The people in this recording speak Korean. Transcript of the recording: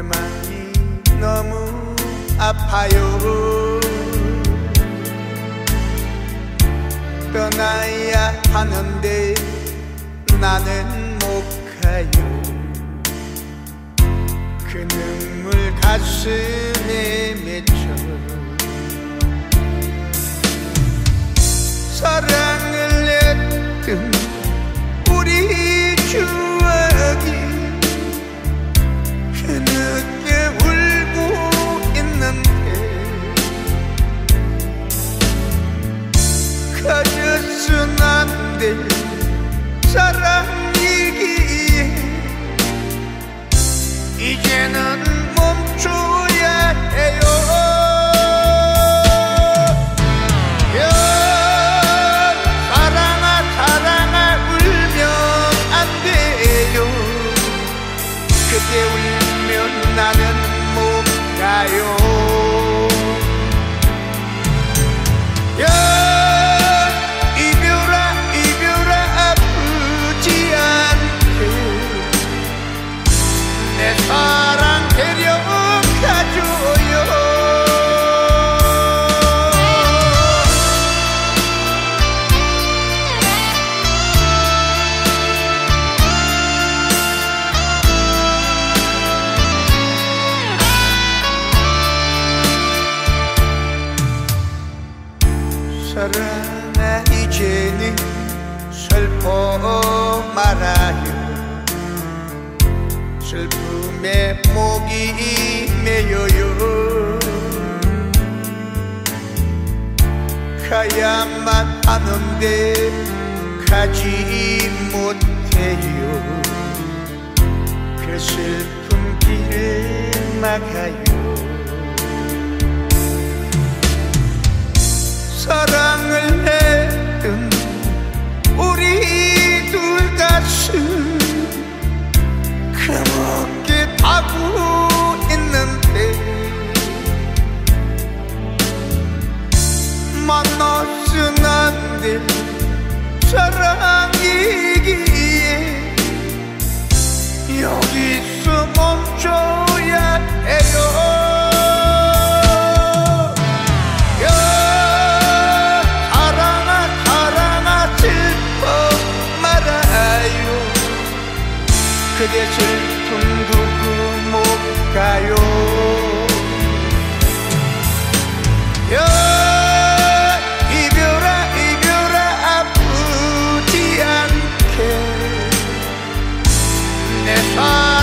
마음이 너무 아파요. 떠나야 하는데 나는 못 가요. 그 눈물 가슴에 맺혀 사랑을 했던 우리 추억이 흐느껴 울고 있는데 가졌은 안 될 사랑이기에 이제는 멈춰야 해요. 사랑아 사랑아 울면 안 돼요. 그대 울면 나는 못 가요. 사랑 데려가줘요. 사랑아 이제는 슬퍼 말아요. 슬픔에 목이 메여요. 가야만 하는데 가지 못해요. 그 슬픈 길을 막아요. 사랑을 했던 우리 둘 가슴 그렇게 타고 있는데 만나서는 안 될 사랑이기에 여기서 멈춰야 해요. 사랑아 사랑아 슬퍼 말아요. 그대 슬픔 두고 못 가요. 이별아 이별아 아프지 않게 내